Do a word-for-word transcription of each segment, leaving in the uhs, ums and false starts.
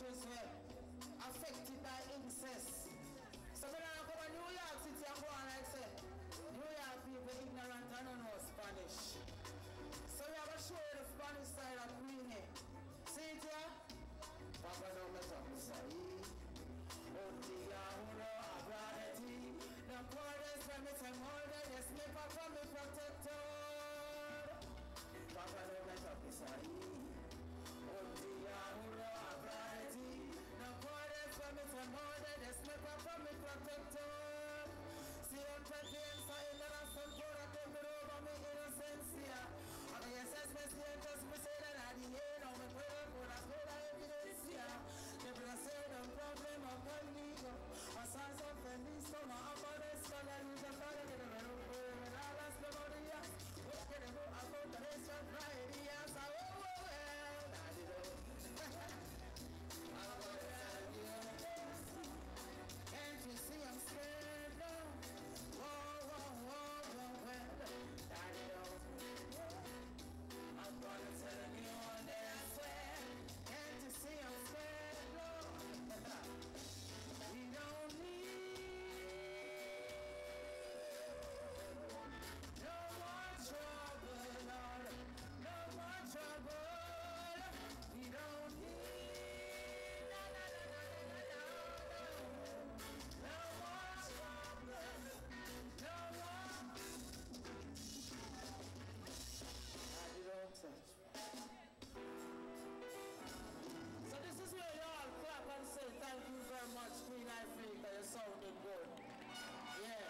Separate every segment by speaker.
Speaker 1: countries were affected by incest. So when I come to New York City, I go on like say, New York people ignorant and don't know Spanish. So we have to show you the Spanish side of Queenie. See it here? Papa don't let up say, Montia uno abradeti. The poorest from it and more than the slipper from the protector. Papa don't let up say, Montia uno abradeti. The poorest from it and more than the slipper from the protector. See on pretense, I never some for a temper over me innocence here. And yes, especially just me say that at the end of the prayer, for that's good evidence here. People are saying the problem of money, a sense of family, so my abundance, so that you just got to get a little bit of all that's the body. What can I go about the rest of Friday? Yes, I will. Well, I did it. I want to tell you. Can't you see I'm scared now? Whoa, whoa, whoa, whoa, well, I I'm gonna tell you one day I swear. Can't you see I'm scared, Lord? We don't need no more trouble, Lord. No more trouble. We don't need no, no, no, no, no, no, no, no more trouble. No more. I don't touch. So this is where you all clap and say thank you very much, Queen Ifrica, you're sounding good. Yeah.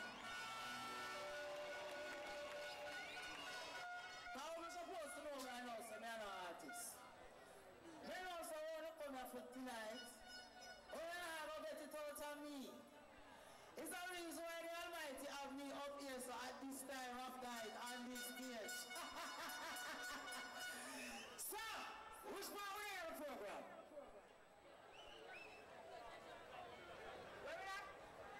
Speaker 1: How am I supposed to know right now, so I'm an artist? Then also I want to come here for tonight. Oh, yeah, I get it out of me. It's the reason why the Almighty have me up here, so at this time of night on this stage. So, which part we have the program? Where we at?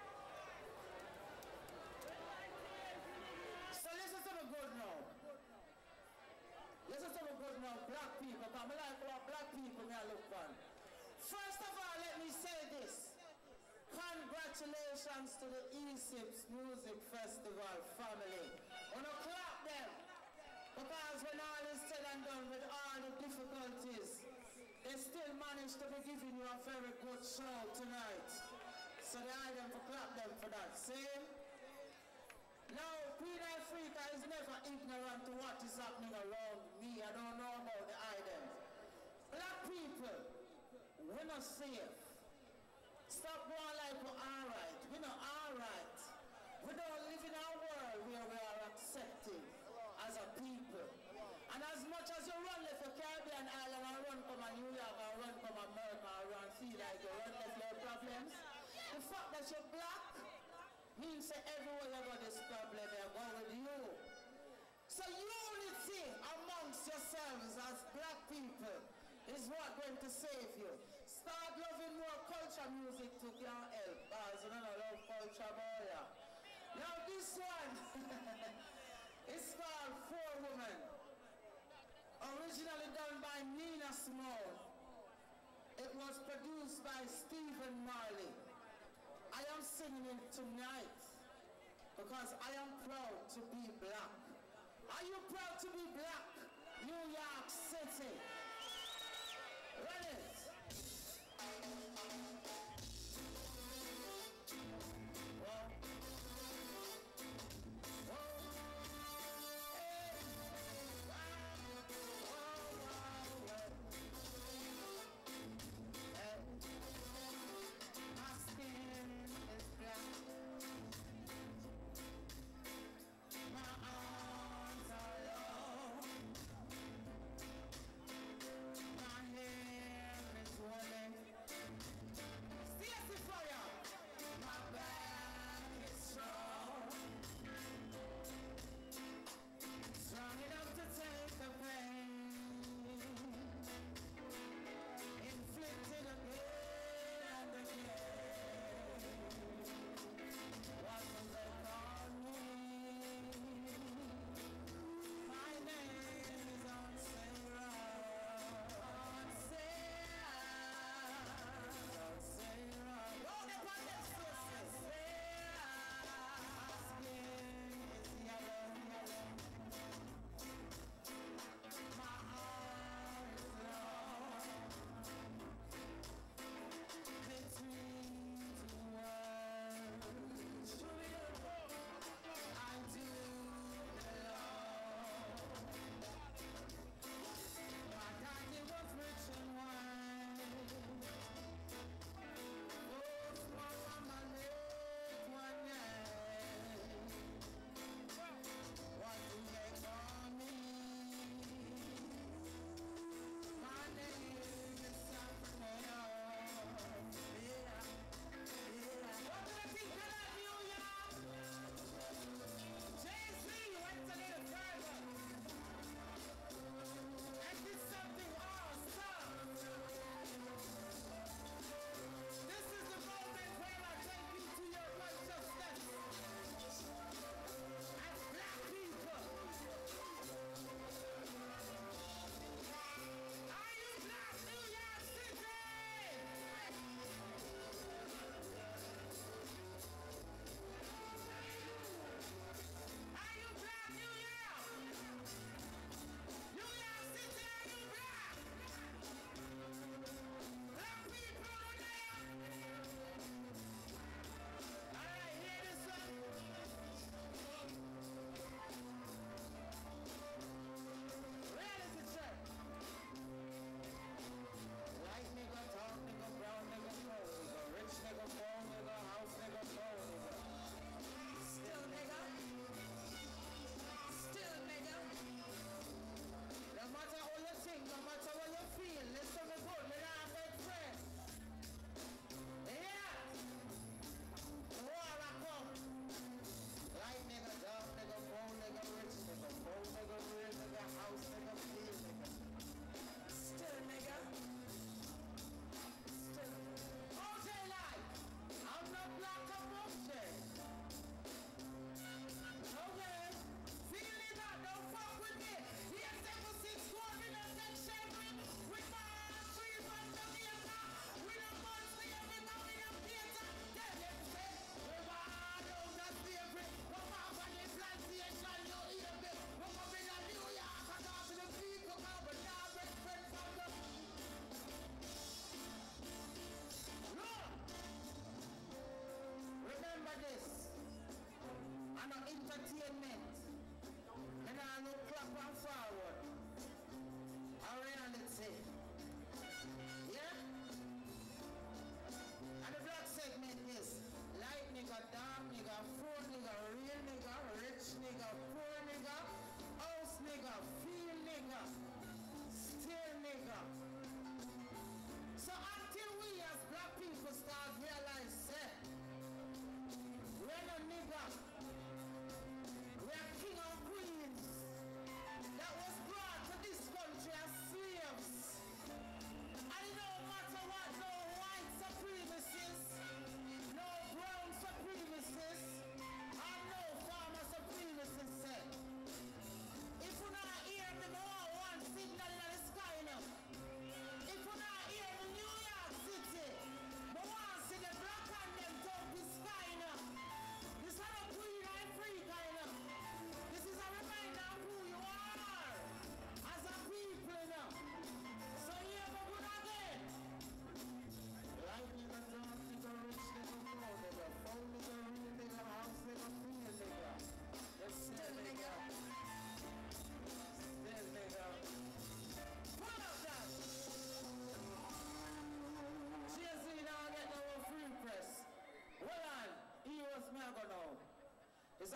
Speaker 1: So listen to me good now. Listen to me good now, black people, because I like what black people may look for. First of all, let me say this. Congratulations to the E-Sips Music Festival family. I want to clap them. Because when all is said and done with all the difficulties, they still managed to be giving you a very good show tonight. So they are them to clap them for that. See? Now, Queen Ifrica is never ignorant to what is happening around me. I don't know about the items. Black people, we're not safe. Stop going like we're alright. We're not alright. We don't live in a world where we are accepting as a people. And as much as you run left the Caribbean island and run come to New York and run come to America and run feel like you run left your problems, the fact that you're black means that everywhere you go this problem they go with you. So unity amongst yourselves as black people is what going to save you. Start loving more culture music to can help, because you don't love culture boy. Now this one is called Four Women. Originally done by Nina Simone. It was produced by Stephen Marley. I am singing it tonight because I am proud to be black. Are you proud to be black? New York City. Run it! Whoa. Whoa. Hey. Wow. Whoa, wow, wow. Hey. My skin is black. My arms are long. My hair is swollen.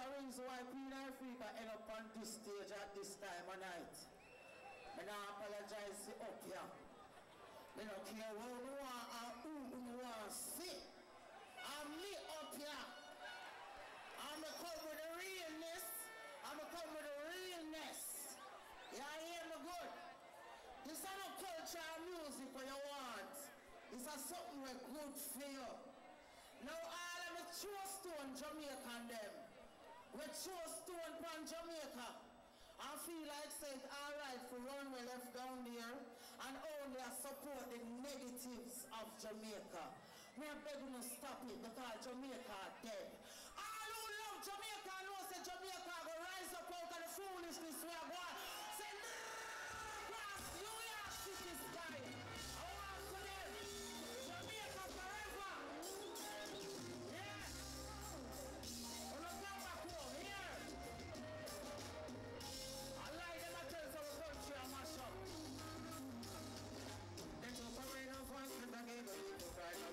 Speaker 1: reason why Queen Africa end up on this stage at this time of night. I don't apologize to up here. I don't care what you want or who you want to see. I'm me up here. I'm going to come with the realness. I'm going to come with the realness. Yeah, hear me good. This is not culture and music what you want. This is something we're good for you. Now all of the true stone Jamaican them. We true stone from Jamaica. I feel like saying alright for run we left down there and only I support the negatives of Jamaica. We are begging to stop it because Jamaica is dead. All who love Jamaica know say Jamaica will rise up out of the foolishness we are going. Say no, cross New York City sky. I want to them. Jamaica forever. Yeah. We're not going back home here. I like them I tell some country and mash up. They took a rain of one and I gave a little cry now.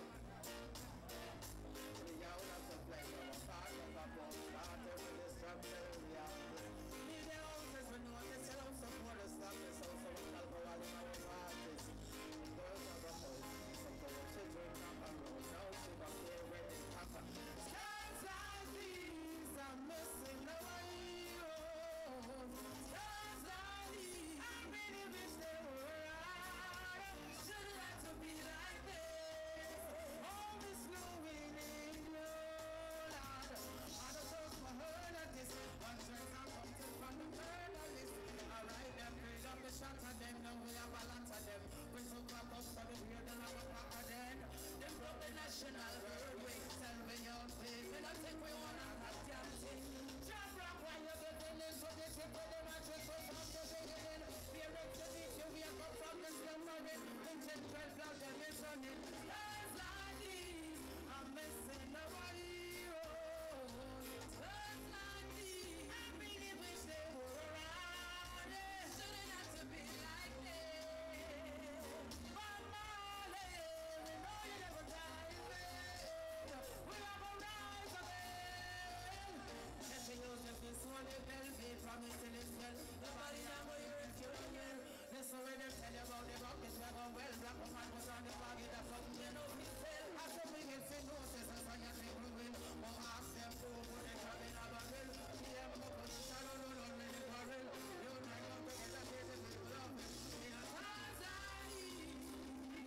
Speaker 1: We are all of the flag of a part of a bomb. Start over the structure we are. Need the houses we know they sell out some more stuff. They sell some alcohol in our waters. Girls of a house. Some of the children come around. Now she don't care where they come from. Times like these are missing our heroes. Times like these I really wish they were right. Shouldn't have to be like this. All this flowing in you, Lord. I don't trust my heart at this. Hundreds are coming from the murder list. Alright, them praise up the shot at them. Now we have a lot of them. We took a bus for the weird and have a pack of them. Them broke the national herd. We tell me your place. We don't think we want to have damn thing. Jump rock when you're getting in. So they take with them and just go from the beginning. Parents to beat you. We have come from the slumber. Then ten, twelve, now them is running. Lives like these are missing our heroes. Lives like these I really wish they were around. Shouldn't have to be like this. But Marley, we know you never die. We have a rise again. If you use this one, it will be promising it well. Nobody now will hear it, you will hear. Listen when they tell you about the buckets, we're going well. Black woman was on the buggy, that's something you know we sell. After we get to notice, that's when you think we will. But ask them to put the crab in a barrel. See them go put the shadow down on the barrel. You know you have to get a taste of people up. In a times like these.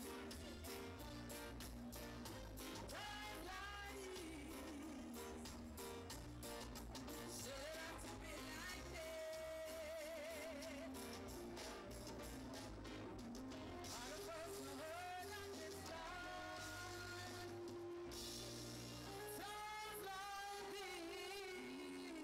Speaker 1: Times like these. Should it have to be like this? All the first heard on this line. Times like these.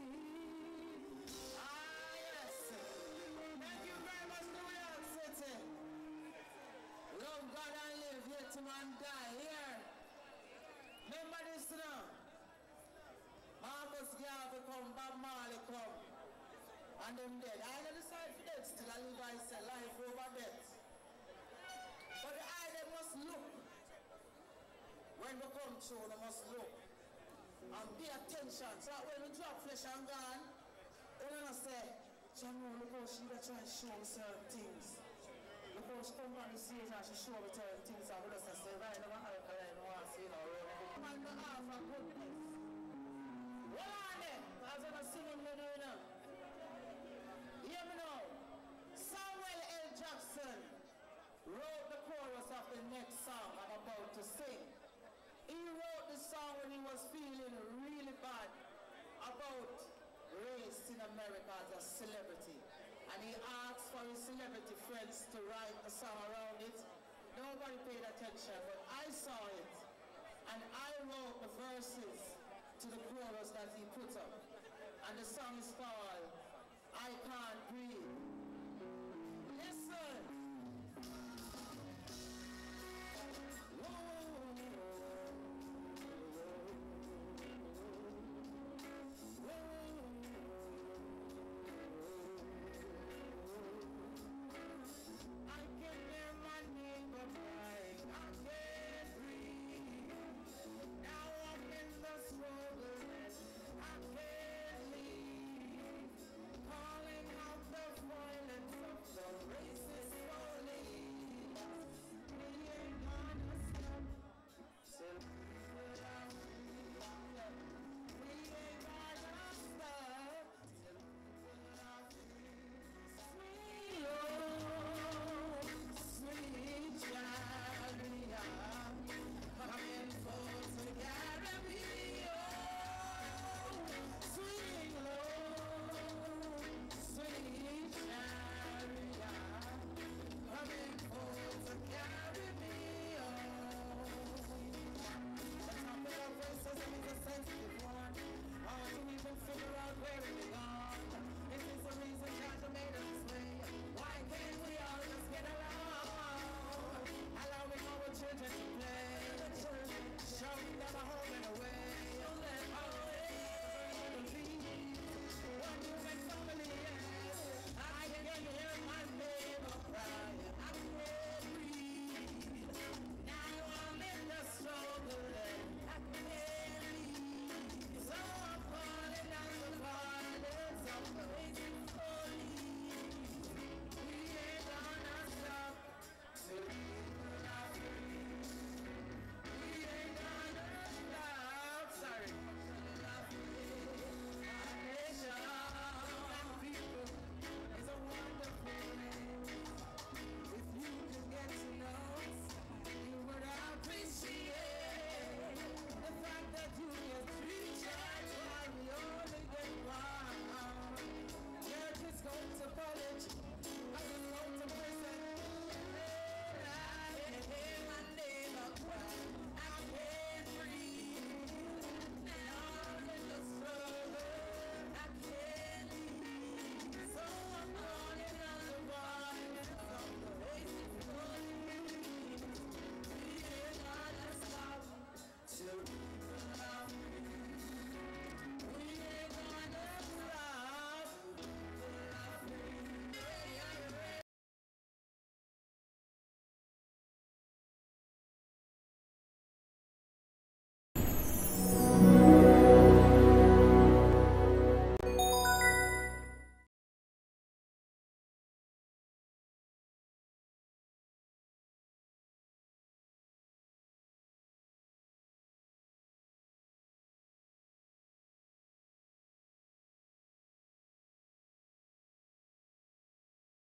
Speaker 1: Ah, yes. Thank you very much, New York City. Love God and live, yet to man die. Here. Remember this now. Marcus Garvey come, Bob Marley come. And them dead. I ain't decide for death still. I live I say life over death. But the eye they must look. When we come through, they must look. And pay attention. So that when we drop flesh and gone, they don't say, John, look how she try to show me certain things. Look how she come on the stage and she show me certain things. And we just say, right, never alkaline, no one see no road. Man, the half of goodness. What on there? As I'm singing with you now. Hear me now. Samuel L. Jackson wrote the chorus of the next song I'm about to sing. He wrote the song when he was feeling really bad about race in America as a celebrity. And he asked for his celebrity friends to write a song around it. Nobody paid attention, but I saw it. And I wrote the verses to the chorus that he